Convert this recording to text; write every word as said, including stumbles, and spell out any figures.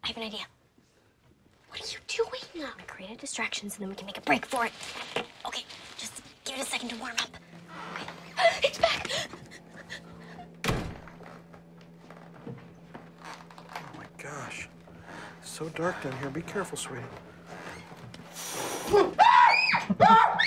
have an idea. What are you doing? I'm gonna create a distraction so then we can make a break for it. Okay, just give it a second to warm up. Okay. It's back! Oh my gosh. It's so dark down here. Be careful, sweetie.